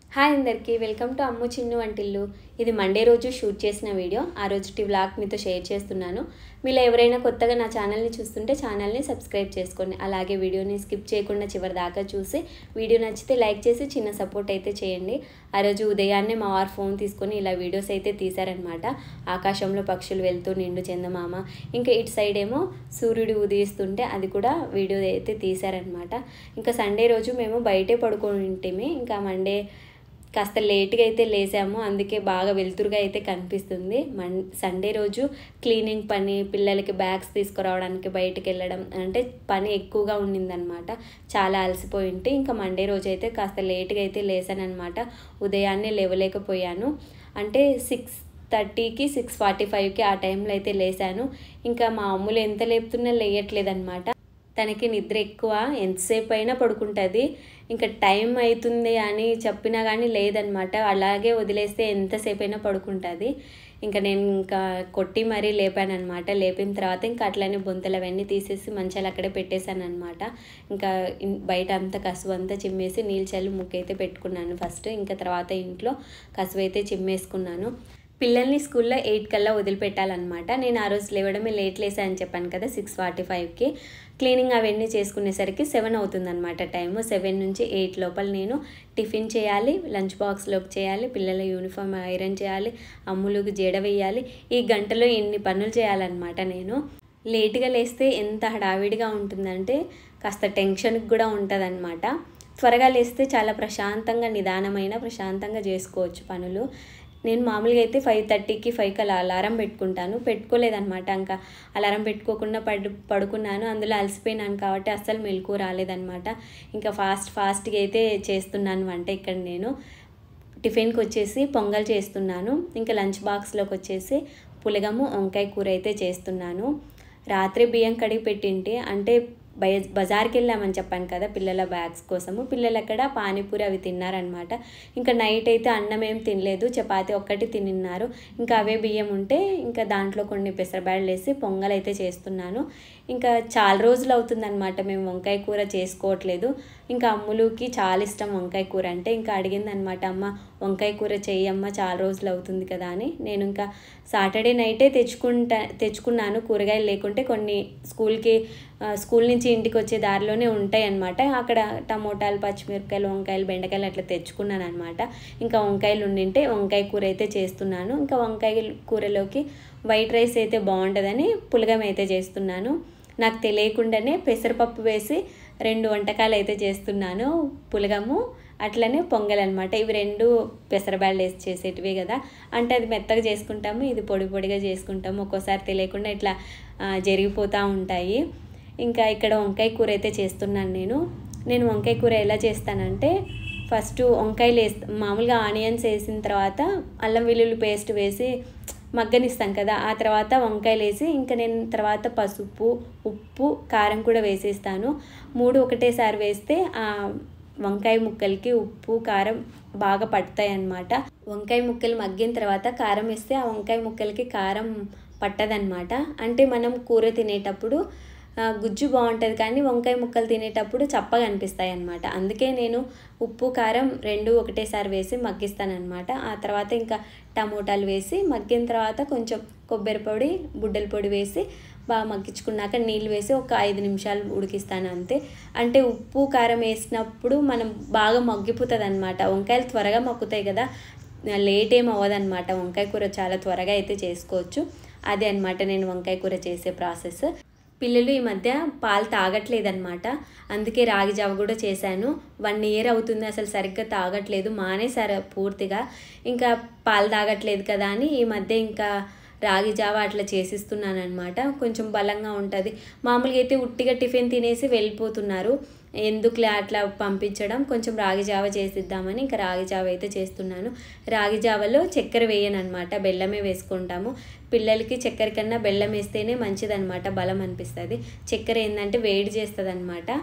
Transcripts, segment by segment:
Hi అందరికీ welcome to అమ్ము చిన్ను వంటిల్లు. ఇది మండే రోజు షూట్ చేసిన వీడియో. ఆ రోజుటి వ్లాగ్ మీతో షేర్ చేస్తున్నాను. మీలో ఎవరైనా కొత్తగా నా ఛానల్ని చూస్తుంటే ఛానల్ని సబ్స్క్రైబ్ చేసుకోండి. అలాగే వీడియోని స్కిప్ చేయకుండా చివరి దాకా చూసి వీడియో నచ్చితే లైక్ చేసి చిన్న సపోర్ట్ అయితే చేయండి. ఆ రోజు ఉదయాన్నే మా వారు ఫోన్ తీసుకొని ఇలా వీడియోస్ అయితే తీశారనమాట. ఆకాశంలో పక్షులు వెళ్తూ నిండు చందమామ, ఇంకా ఇటు సైడ్ ఏమో సూర్యుడు ఉదయిస్తుంటే అది కూడా వీడియో అయితే తీశారనమాట. ఇంకా సండే రోజు మేము బయటే పడుకొని ఉంటేమి, ఇంకా మండే కాస్త లేట్గా అయితే లేసాము, అందుకే బాగా వెలుతురుగా అయితే కనిపిస్తుంది. సండే రోజు క్లీనింగ్ పని, పిల్లలకి బ్యాగ్స్ తీసుకురావడానికి బయటకు వెళ్ళడం అంటే పని ఎక్కువగా ఉండిందనమాట. చాలా అలసిపోయి ఉంటే ఇంకా మండే రోజు అయితే కాస్త లేట్గా అయితే లేసానమాట. ఉదయాన్నే లేవలేకపోయాను, అంటే 6:30కి 6:45కి ఆ టైంలో అయితే లేసాను. ఇంకా మా అమ్ములు ఎంత లేపుతున్నా లేయట్లేదనమాట. తనకి నిద్ర ఎక్కువ, ఎంతసేపు అయినా పడుకుంటుంది. ఇంకా టైం అవుతుంది అని చెప్పినా కానీ లేదనమాట. అలాగే వదిలేస్తే ఎంతసేపు అయినా పడుకుంటుంది. ఇంకా నేను కొట్టి మరీ లేపానమాట. లేపిన తర్వాత ఇంకా అట్లనే బొంతలు అవన్నీ తీసేసి మంచాలు అక్కడే పెట్టేశాను అనమాట. ఇంకా బయట అంతా కసువు అంతా చిమ్మేసి నీళ్ళు చల్లి ముక్కు అయితే పెట్టుకున్నాను ఫస్ట్. ఇంకా తర్వాత ఇంట్లో కసువు అయితే చిమ్మేసుకున్నాను. పిల్లల్ని స్కూల్లో 8 కల్లా వదిలిపెట్టాలన్నమాట. నేను ఆ రోజు లేవడమే లేట్ లేసా అని చెప్పాను కదా, 6:45కి. క్లీనింగ్ అవన్నీ చేసుకునేసరికి 7 అవుతుందన్నమాట టైము. 7 నుంచి 8 లోపల నేను టిఫిన్ చేయాలి, లంచ్ బాక్స్లోకి చేయాలి, పిల్లల యూనిఫామ్ ఐరన్ చేయాలి, అమ్ములకు జడ వేయాలి. ఈ గంటలో ఎన్ని పనులు చేయాలన్నమాట. నేను లేట్గా లేస్తే ఎంత హడావిడిగా ఉంటుందంటే కాస్త టెన్షన్కి కూడా ఉంటుందన్నమాట. త్వరగా లేస్తే చాలా ప్రశాంతంగా చేసుకోవచ్చు పనులు. నేను మామూలుగా అయితే 5:30కి 5కి అలా అలారం పెట్టుకోలేదన్నమాట. ఇంకా అలారం పెట్టుకోకుండా పడుకున్నాను. అందులో అలసిపోయినాను కాబట్టి అస్సలు మెలకు రాలేదన్నమాట. ఇంకా ఫాస్ట్గా అయితే చేస్తున్నాను వంట. ఇక్కడ నేను టిఫిన్కి వచ్చేసి పొంగల్ చేస్తున్నాను. ఇంకా లంచ్ బాక్స్లోకి వచ్చేసి పులగము వంకాయ కూర అయితే చేస్తున్నాను. రాత్రి బియ్యం కడిగి పెట్టింటే, అంటే బజార్కి వెళ్ళామని చెప్పాను కదా పిల్లల బ్యాగ్స్ కోసము. పిల్లలు అక్కడ పానీపూరి అవి తిన్నారనమాట. ఇంకా నైట్ అయితే అన్నం ఏం తినలేదు, చపాతీ ఒక్కటి తిన్నారు. ఇంకా అవే బియ్యం ఉంటే ఇంకా దాంట్లో కొన్ని పెసరబ్యాళ్ళు వేసి పొంగల్ అయితే చేస్తున్నాను. ఇంకా చాలా రోజులు అవుతుందన్నమాట మేము వంకాయ కూర చేసుకోవట్లేదు. ఇంకా అమ్ములుకి చాలా ఇష్టం వంకాయ కూర అంటే. ఇంకా అడిగిందనమాట, అమ్మ వంకాయ కూర చెయ్యమ్మ, చాలా రోజులు అవుతుంది కదా అని. నేను ఇంకా సాటర్డే నైటే తెచ్చుకున్నాను. కూరగాయలు లేకుంటే కొన్ని స్కూల్ నుంచి ఇంటికి వచ్చే దారిలోనే ఉంటాయి అన్నమాట. అక్కడ టమోటాలు, పచ్చిమిరపకాయలు, వంకాయలు, బెండకాయలు అట్లా తెచ్చుకున్నాను అనమాట. ఇంకా వంకాయలు ఉండింటే వంకాయ కూర అయితే చేస్తున్నాను. ఇంకా వంకాయ కూరలోకి వైట్ రైస్ అయితే బాగుంటుందని పులగం అయితే చేస్తున్నాను. నాకు తెలియకుండానే పెసరపప్పు వేసి 2 వంటకాలు అయితే చేస్తున్నాను. పులగము అట్లనే పొంగల్ అనమాట. ఇవి 2 పెసరబ్యాళ్ళు వేసి చేసేటివే కదా, అంటే అది మెత్తగా చేసుకుంటాము, ఇది పొడిగా చేసుకుంటాము. ఒక్కోసారి తెలియకుండా ఇట్లా జరిగిపోతూ ఉంటాయి. ఇంకా ఇక్కడ వంకాయ కూర అయితే చేస్తున్నాను నేను వంకాయ కూర ఎలా చేస్తానంటే, ఫస్ట్ వంకాయలు మామూలుగా ఆనియన్స్ వేసిన తర్వాత అల్లం వెల్లుల్లి పేస్ట్ వేసి మగ్గనిస్తాం కదా, ఆ తర్వాత వంకాయలు వేసి ఇంకా నేను తర్వాత పసుపు, ఉప్పు, కారం కూడా వేసేస్తాను. 3 ఒకటేసారి వేస్తే ఆ వంకాయ ముక్కలకి ఉప్పు కారం బాగా పడతాయి అన్నమాట. వంకాయ ముక్కలు మగ్గిన తర్వాత కారం వేస్తే ఆ వంకాయ ముక్కలకి కారం పట్టదనమాట. అంటే మనం కూర తినేటప్పుడు గుజ్జు బాగుంటుంది, కానీ వంకాయ ముక్కలు తినేటప్పుడు చప్పగా అనిపిస్తాయి అన్నమాట. అందుకే నేను ఉప్పు కారం 2 ఒకటేసారి వేసి మగ్గిస్తానమాట. ఆ తర్వాత ఇంకా టమోటాలు వేసి మగ్గిన తర్వాత కొంచెం కొబ్బరి పొడి, బుడ్డల పొడి వేసి బాగా మగ్గించుకున్నాక నీళ్ళు వేసి ఒక 5 నిమిషాలు ఉడికిస్తాను అంతే. అంటే ఉప్పు కారం వేసినప్పుడు మనం బాగా మగ్గిపోతుంది అనమాట. వంకాయలు త్వరగా మగ్గుతాయి కదా, లేట్ ఏం అవ్వదన్నమాట. వంకాయ కూర చాలా త్వరగా అయితే చేసుకోవచ్చు. అదే అనమాట నేను వంకాయ కూర చేసే ప్రాసెస్. పిల్లలు ఈ మధ్య పాలు తాగట్లేదన్నమాట, అందుకే రాగి జావ కూడా చేశాను. 1 ఇయర్ అవుతుంది అసలు సరిగ్గా తాగట్లేదు, మానేశారు పూర్తిగా. ఇంకా పాలు తాగట్లేదు కదా అని ఈ మధ్య ఇంకా రాగి జావ అట్లా చేసిస్తున్నాను అనమాట. కొంచెం బలంగా ఉంటుంది. మామూలుగా అయితే ఉట్టిగా టిఫిన్ తినేసి వెళ్ళిపోతున్నారు, ఎందుకులే అట్లా పంపించడం, కొంచెం రాగి జావ చేసిద్దామని ఇంకా రాగి జావ అయితే చేస్తున్నాను. రాగి జావలో చక్కెర వేయనమాట, బెల్లమే వేసుకుంటాము. పిల్లలకి చక్కెర కన్నా బెల్లం వేస్తేనే మంచిదన్నమాట, బలం అనిపిస్తుంది. చక్కెర ఏంటంటే వేడి చేస్తుంది అనమాట.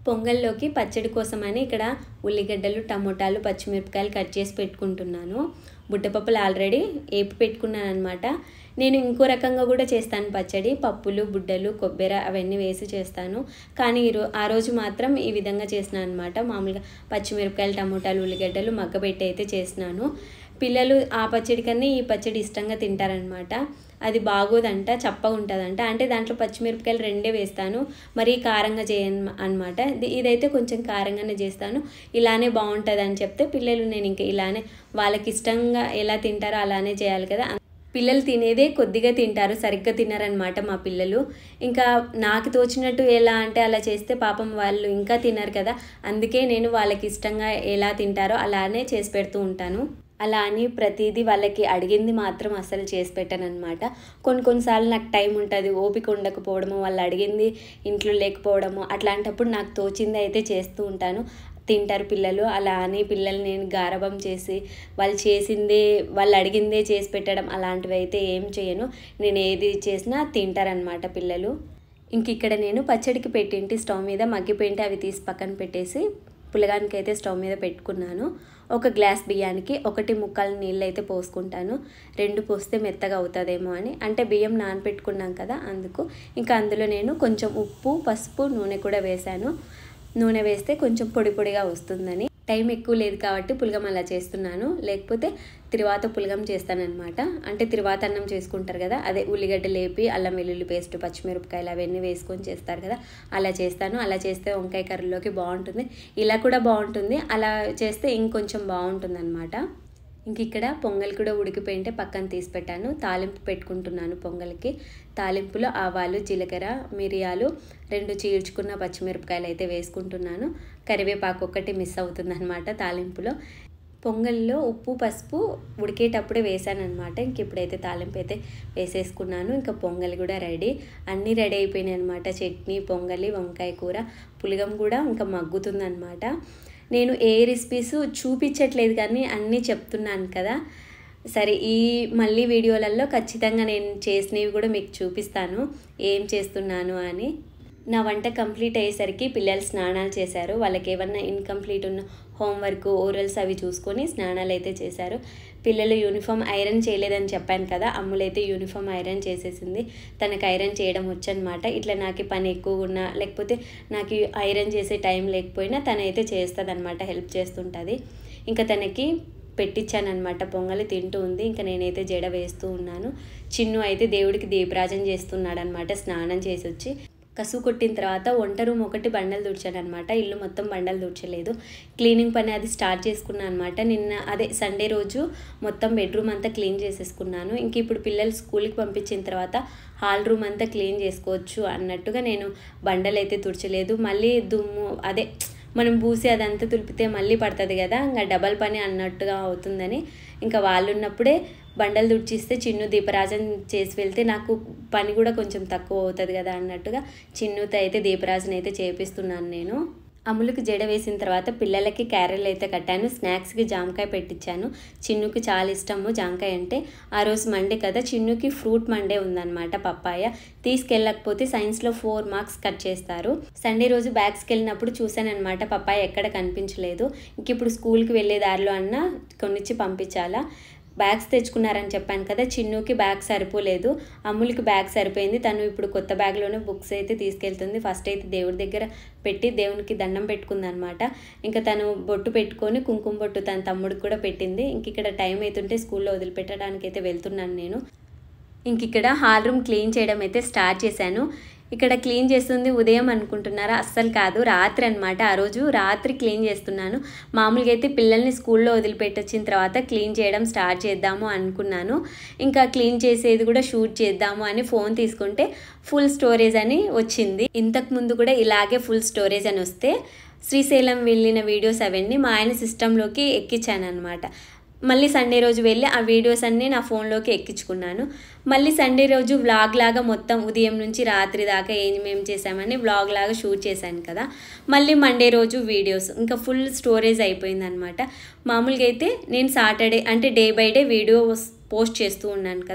పొంగల్లోకి పచ్చడి కోసమని ఇక్కడ ఉల్లిగడ్డలు, టమోటాలు, పచ్చిమిరపకాయలు కట్ చేసి పెట్టుకుంటున్నాను. బుడ్డపప్పులు ఆల్రెడీ ఏపి పెట్టుకున్నాను అనమాట. నేను ఇంకో రకంగా కూడా చేస్తాను పచ్చడి. పప్పులు, బుడ్డలు, కొబ్బరి అవన్నీ వేసి చేస్తాను. కానీ ఆ రోజు మాత్రం ఈ విధంగా చేసినాను అనమాట. మామూలుగా పచ్చిమిరపకాయలు, టమోటాలు, ఉల్లిగడ్డలు మగ్గబెట్టి అయితే చేసినాను. పిల్లలు ఆ పచ్చడి కన్నా ఈ పచ్చడి ఇష్టంగా తింటారనమాట. అది బాగోదంట, చప్పగా ఉంటుందంట. అంటే దాంట్లో పచ్చిమిరపకాయలు 2 వేస్తాను, మరీ కారంగా చేయను అనమాట. ఇదైతే కొంచెం కారంగానే చేస్తాను. ఇలానే బాగుంటుంది అని చెప్తే పిల్లలు నేను ఇంకా ఇలానే వాళ్ళకి ఇష్టంగా ఎలా తింటారో అలానే చేయాలి కదా. పిల్లలు తినేదే కొద్దిగా తింటారు, సరిగ్గా తిన్నారనమాట మా పిల్లలు. ఇంకా నాకు తోచినట్టు ఎలా అంటే అలా చేస్తే పాపం వాళ్ళు ఇంకా తిన్నారు కదా. అందుకే నేను వాళ్ళకి ఇష్టంగా ఎలా తింటారో అలానే చేసి పెడుతూ ఉంటాను. అలా అని ప్రతిదీ వాళ్ళకి అడిగింది మాత్రం అసలు చేసి పెట్టాను అనమాట. కొన్నిసార్లు నాకు టైం ఉంటుంది, ఓపిక ఉండకపోవడము, వాళ్ళు అడిగింది ఇంట్లో లేకపోవడము, అట్లాంటప్పుడు నాకు తోచింది అయితే చేస్తూ ఉంటాను. తింటారు పిల్లలు. అలా అని పిల్లలు నేను గారభం చేసి వాళ్ళు చేసిందే వాళ్ళు అడిగిందే చేసి పెట్టడం అలాంటివి అయితే ఏం చేయను. నేను ఏది చేసినా తింటారనమాట పిల్లలు. ఇంక ఇక్కడ నేను పచ్చడికి పెట్టింటి స్టవ్ మీద మగ్గిపోయింటి అవి తీసి పక్కన పెట్టేసి పులగానికి అయితే స్టవ్ మీద పెట్టుకున్నాను. 1 గ్లాస్ బియ్యానికి 1 ముక్కాలు నీళ్ళు అయితే పోసుకుంటాను. 2 పోస్తే మెత్తగా అవుతుందేమో అని. అంటే బియ్యం నానబెట్టుకున్నాం కదా అందుకు. ఇంకా అందులో నేను కొంచెం ఉప్పు, పసుపు, నూనె కూడా వేశాను. నూనె వేస్తే కొంచెం పొడి పొడిగా వస్తుందని. టైం ఎక్కువ లేదు కాబట్టి పులగం అలా చేస్తున్నాను. లేకపోతే తిరువాత పులగం చేస్తానన్నమాట. అంటే తిరువాత అన్నం చేసుకుంటారు కదా, అదే ఉల్లిగడ్డ లేపి అల్లం వెల్లుల్లి పేస్ట్, పచ్చిమిరపకాయలు అవన్నీ వేసుకొని చేస్తారు కదా, అలా చేస్తాను. అలా చేస్తే వంకాయ కర్రీలోకి బాగుంటుంది. ఇలా కూడా బాగుంటుంది, అలా చేస్తే ఇంకొంచెం బాగుంటుంది అనమాట. ఇంక ఇక్కడ పొంగల్ కూడా ఉడికిపోయింటే పక్కన తీసి పెట్టాను. తాలింపు పెట్టుకుంటున్నాను పొంగల్కి. తాలింపులో ఆవాలు, జీలకర్ర, మిరియాలు, 2 చీల్చుకున్న పచ్చిమిరపకాయలు అయితే వేసుకుంటున్నాను. కరివేపాకు ఒకటి మిస్ అవుతుందన్నమాట తాలింపులో. పొంగల్లో ఉప్పు, పసుపు ఉడికేటప్పుడే వేసానమాట. ఇంక ఇప్పుడైతే తాలింపు అయితే వేసేసుకున్నాను. ఇంకా పొంగల్ కూడా రెడీ, అన్నీ రెడీ అయిపోయినాయి అనమాట. చట్నీ, పొంగలి, వంకాయ కూర, పులగం కూడా ఇంకా మగ్గుతుందనమాట. నేను ఏ రెసిపీస్ చూపించట్లేదు కానీ అన్నీ చెప్తున్నాను కదా. సరే, ఈ మళ్ళీ వీడియోలలో ఖచ్చితంగా నేను చేసినవి కూడా మీకు చూపిస్తాను ఏం చేస్తున్నాను అని. నా వంట కంప్లీట్ అయ్యేసరికి పిల్లలు స్నానాలు చేశారు. వాళ్ళకి ఏమన్నా ఇన్కంప్లీట్ ఉన్న హోంవర్క్, ఓరల్స్ అవి చూసుకొని స్నానాలు అయితే చేశారు. పిల్లలు యూనిఫామ్ ఐరన్ చేయలేదని చెప్పాను కదా, అమ్ములైతే యూనిఫామ్ ఐరన్ చేసేసింది. తనకు ఐరన్ చేయడం వచ్చనమాట. ఇట్లా నాకు పని ఎక్కువ ఉన్నా లేకపోతే నాకు ఐరన్ చేసే టైం లేకపోయినా తనైతే చేస్తుంది అనమాట, హెల్ప్ చేస్తుంటుంది. ఇంకా తనకి పెట్టించానమాట. పొంగలి తింటూ ఉంది. ఇంకా నేనైతే జడ వేస్తూ ఉన్నాను. చిన్ను అయితే దేవుడికి దీపరాజన చేస్తున్నాడు అనమాట. స్నానం చేసి వచ్చి కసువు కొట్టిన తర్వాత వంట రూమ్ ఒకటి బండలు తుడిచాను అనమాట. ఇల్లు మొత్తం బండలు తుడిచలేదు. క్లీనింగ్ పని అది స్టార్ట్ చేసుకున్నాను అనమాట. నిన్న అదే సండే రోజు మొత్తం బెడ్రూమ్ అంతా క్లీన్ చేసేసుకున్నాను. ఇంక ఇప్పుడు పిల్లలు స్కూల్కి పంపించిన తర్వాత హాల్ రూమ్ అంతా క్లీన్ చేసుకోవచ్చు అన్నట్టుగా నేను బండలు అయితే తుడిచలేదు. మళ్ళీ దుమ్ము అదే మనం పూసి అదంతా తులిపితే మళ్ళీ పడుతుంది కదా, ఇంకా డబల్ పని అన్నట్టుగా అవుతుందని ఇంకా వాళ్ళు ఉన్నప్పుడే బండలు తుడిచిస్తే చిన్ను దీపరాజన చేసి వెళ్తే నాకు పని కూడా కొంచెం తక్కువ అవుతుంది కదా అన్నట్టుగా చిన్నుతో అయితే దీపరాజన అయితే చేపిస్తున్నాను నేను. అమ్ములకు జడ వేసిన తర్వాత పిల్లలకి క్యారెల్ అయితే కట్టాను. స్నాక్స్కి జామకాయ పెట్టించాను. చిన్నుకి చాలా ఇష్టము జామకాయ అంటే. ఆ రోజు మండే కదా, చిన్నుకి ఫ్రూట్ మండే ఉందన్నమాట. పప్పాయ తీసుకెళ్ళకపోతే సైన్స్లో 4 మార్క్స్ కట్ చేస్తారు. సండే రోజు బ్యాగ్స్కి వెళ్ళినప్పుడు చూశానమాట, పప్పాయ ఎక్కడ కనిపించలేదు. ఇంక ఇప్పుడు స్కూల్కి వెళ్ళే దారిలో అన్న కొన్నిచ్చి పంపించాలా. బ్యాగ్స్ తెచ్చుకున్నారని చెప్పాను కదా, చిన్నుకి బ్యాగ్ సరిపోలేదు, అమ్ములకి బ్యాగ్ సరిపోయింది. తను ఇప్పుడు కొత్త బ్యాగ్లోనే బుక్స్ అయితే తీసుకెళ్తుంది. ఫస్ట్ అయితే దేవుడి దగ్గర పెట్టి దేవునికి దండం పెట్టుకుంది అనమాట. ఇంకా తను బొట్టు పెట్టుకొని కుంకుమ బొట్టు తన తమ్ముడికి కూడా పెట్టింది. ఇంక ఇక్కడ టైం అవుతుంటే స్కూల్లో వదిలిపెట్టడానికి అయితే వెళ్తున్నాను నేను. ఇంక ఇక్కడ హాల్ రూమ్ క్లీన్ చేయడం అయితే స్టార్ట్ చేశాను. ఇక్కడ క్లీన్ చేస్తుంది ఉదయం అనుకుంటున్నారా, అస్సలు కాదు, రాత్రి అనమాట. ఆ రోజు రాత్రి క్లీన్ చేస్తున్నాను. మామూలుగా అయితే పిల్లల్ని స్కూల్లో వదిలిపెట్టొచ్చిన తర్వాత క్లీన్ చేయడం స్టార్ట్ చేద్దాము అనుకున్నాను. ఇంకా క్లీన్ చేసేది కూడా షూట్ చేద్దాము అని ఫోన్ తీసుకుంటే ఫుల్ స్టోరేజ్ అని వచ్చింది. ఇంతకుముందు కూడా ఇలాగే ఫుల్ స్టోరేజ్ అని వస్తే శ్రీశైలం వెళ్ళిన వీడియోస్ అవన్నీ మా ఆయన సిస్టంలోకి ఎక్కించాను అనమాట. మళ్ళీ సండే రోజు వెళ్ళి ఆ వీడియోస్ అన్నీ నా ఫోన్లోకి ఎక్కించుకున్నాను. మళ్ళీ సండే రోజు వ్లాగ్ లాగా మొత్తం ఉదయం నుంచి రాత్రి దాకా ఏమేమి చేసామని వ్లాగ్ లాగా షూట్ చేశాను కదా. మళ్ళీ మండే రోజు వీడియోస్ ఇంకా ఫుల్ స్టోరేజ్ అయిపోయిందనమాట. మామూలుగా అయితే నేను సాటర్డే అంటే day by day videos post చేస్తూ ఉన్నాను కదా.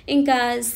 ఇంకా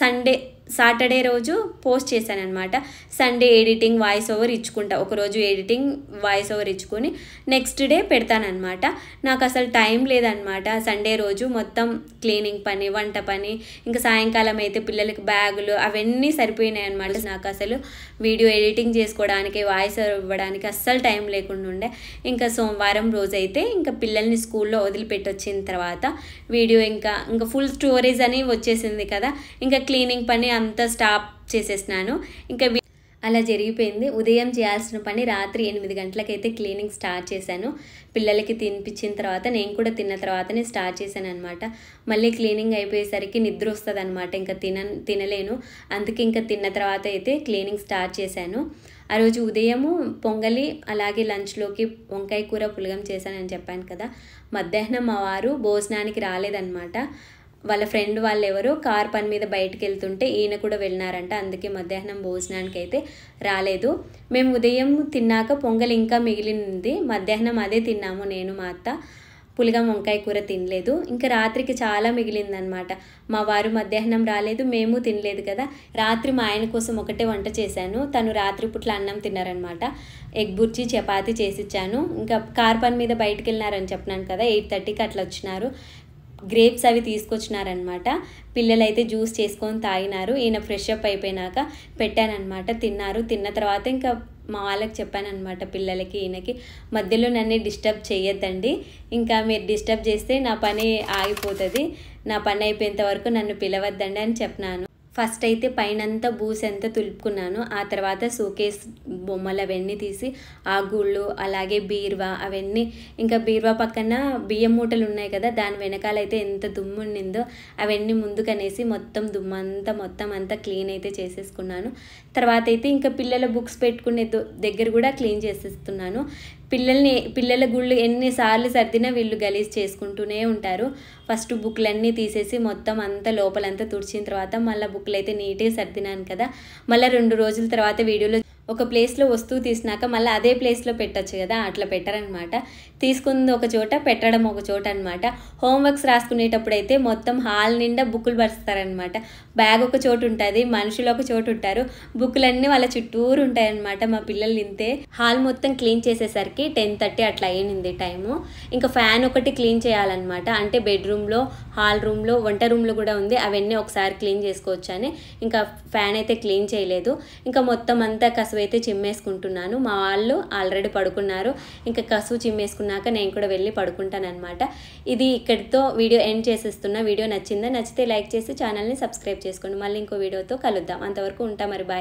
సాటర్డే రోజు పోస్ట్ చేశాను అనమాట. సండే ఎడిటింగ్ వాయిస్ ఓవర్ ఇచ్చుకుంటా, ఒకరోజు ఎడిటింగ్ వాయిస్ ఓవర్ ఇచ్చుకొని నెక్స్ట్ డే పెడతానమాట. నాకు అసలు టైం లేదనమాట. సండే రోజు మొత్తం క్లీనింగ్ పని, వంట పని, ఇంకా సాయంకాలం అయితే పిల్లలకి బ్యాగులు అవన్నీ సరిపోయినాయి అనమాట. నాకు అసలు వీడియో ఎడిటింగ్ చేసుకోవడానికి, వాయిస్ ఓవర్ ఇవ్వడానికి అస్సలు టైం లేకుండా ఉండే. ఇంకా సోమవారం రోజు అయితే ఇంకా పిల్లల్ని స్కూల్లో వదిలిపెట్టి వచ్చిన తర్వాత వీడియో ఇంకా ఫుల్ స్టోరేజ్ అని వచ్చేసింది కదా, ఇంకా క్లీనింగ్ పని అంతా స్టాప్ చేసేసినాను. ఇంకా అలా జరిగిపోయింది. ఉదయం చేయాల్సిన పని రాత్రి 8 గంటలకైతే క్లీనింగ్ స్టార్ట్ చేశాను. పిల్లలకి తినిపించిన తర్వాత నేను కూడా తిన్న తర్వాతనే స్టార్ట్ చేశాను అనమాట. మళ్ళీ క్లీనింగ్ అయిపోయేసరికి నిద్ర వస్తుంది అనమాట, ఇంకా తినలేను. అందుకే ఇంకా తిన్న తర్వాత అయితే క్లీనింగ్ స్టార్ట్ చేశాను. ఆ రోజు ఉదయము పొంగలి, అలాగే లంచ్లోకి వంకాయ కూర పులగం చేశానని చెప్పాను కదా. మధ్యాహ్నం మా వారు భోజనానికి రాలేదన్నమాట. వాళ్ళ ఫ్రెండ్ వాళ్ళు ఎవరో కార్ పని మీద బయటకు వెళ్తుంటే ఈయన కూడా వెళ్ళినారంట. అందుకే మధ్యాహ్నం భోజనానికి అయితే రాలేదు. మేము ఉదయం తిన్నాక పొంగల్ ఇంకా మిగిలింది, మధ్యాహ్నం అదే తిన్నాము నేను మా అత్త. పులిగం వంకాయ కూర తినలేదు. ఇంకా రాత్రికి చాలా మిగిలిందనమాట. మా వారు మధ్యాహ్నం రాలేదు, మేము తినలేదు కదా. రాత్రి మా ఆయన కోసం ఒకటే వంట చేశాను. తను రాత్రి పుట్ల అన్నం తిన్నారనమాట. ఎగ్ బుర్జీ చపాతీ చేసిచ్చాను. ఇంకా కార్ పని మీద బయటకు వెళ్ళినారని చెప్పినాను కదా, 8:30కి అట్లా వచ్చినారు. గ్రేప్స్ అవి తీసుకొచ్చినారనమాట. పిల్లలైతే జ్యూస్ చేసుకొని తాగినారు. ఈయన ఫ్రెష్ అప్ అయిపోయినాక పెట్టానమాట, తిన్నారు. తిన్న తర్వాత ఇంకా మా వాళ్ళకి చెప్పానమాట, పిల్లలకి ఈయనకి, మధ్యలో నన్ను డిస్టర్బ్ చేయొద్దండి, ఇంకా మీరు డిస్టర్బ్ చేస్తే నా పని ఆగిపోతుంది, నా పని అయిపోయేంత వరకు నన్ను పిలవద్దండి అని చెప్పినాను. ఫస్ట్ అయితే పైనంతా బూసంతా తులుపుకున్నాను. ఆ తర్వాత షోకేస్ బొమ్మలు అవన్నీ తీసి ఆ గుళ్ళు, అలాగే బీరువా అవన్నీ, ఇంకా బీరువా పక్కన బియ్యం మూటలు ఉన్నాయి కదా, దాని వెనకాలైతే ఎంత దుమ్ము ఉండిందో అవన్నీ ముందుకనేసి మొత్తం దుమ్మంతా మొత్తం అంతా క్లీన్ అయితే చేసేసుకున్నాను. తర్వాత అయితే ఇంకా పిల్లల బుక్స్ పెట్టుకునే దగ్గర కూడా క్లీన్ చేసేస్తున్నాను. పిల్లల గుళ్ళు ఎన్నిసార్లు సర్దినా వీళ్ళు గలీజ్ చేసుకుంటూనే ఉంటారు. ఫస్ట్ బుక్లన్నీ తీసేసి మొత్తం అంతా లోపలంతా తుడిచిన తర్వాత మళ్ళీ బుక్లు అయితే నీట్గా సర్దినాను కదా. మళ్ళీ 2 రోజుల తర్వాత వీడియోలో ఒక ప్లేస్లో వస్తువు తీసినాక మళ్ళీ అదే ప్లేస్లో పెట్టచ్చు కదా, అట్లా పెట్టరనమాట. తీసుకుంది ఒక చోట, పెట్టడం ఒక చోట అనమాట. హోంవర్క్స్ రాసుకునేటప్పుడు అయితే మొత్తం హాల్ నిండా బుక్కులు పరుస్తారనమాట. బ్యాగ్ ఒక చోటు ఉంటుంది, మనుషులు ఒక చోటు ఉంటారు, బుక్కులన్నీ వాళ్ళ చుట్టూరు ఉంటాయన్నమాట. మా పిల్లలు ఇంతే. హాల్ మొత్తం క్లీన్ చేసేసరికి 10:30 అట్లా అయ్యింది టైము. ఇంకా ఫ్యాన్ ఒకటి క్లీన్ చేయాలన్నమాట. అంటే బెడ్రూమ్లో, హాల్ రూమ్లో, వంట రూమ్లో కూడా ఉంది, అవన్నీ ఒకసారి క్లీన్ చేసుకోవచ్చు అని ఇంకా ఫ్యాన్ అయితే క్లీన్ చేయలేదు. ఇంకా మొత్తం అంతా కసువు అయితే చిమ్మేసుకుంటున్నాను. మా వాళ్ళు ఆల్రెడీ పడుకున్నారు. ఇంకా కసువు చిమ్మేసుకున్నాక నేను కూడా వెళ్ళి పడుకుంటాను అనమాట. ఇది ఇక్కడితో వీడియో ఎండ్ చేసేస్తున్నా. వీడియో నచ్చిందా? నచ్చితే లైక్ చేసి ఛానల్ని సబ్స్క్రైబ్ చేసుకోండి. మళ్ళీ ఇంకో వీడియోతో కలుద్దాం. అంతవరకు ఉంటా మరి, బాయ్.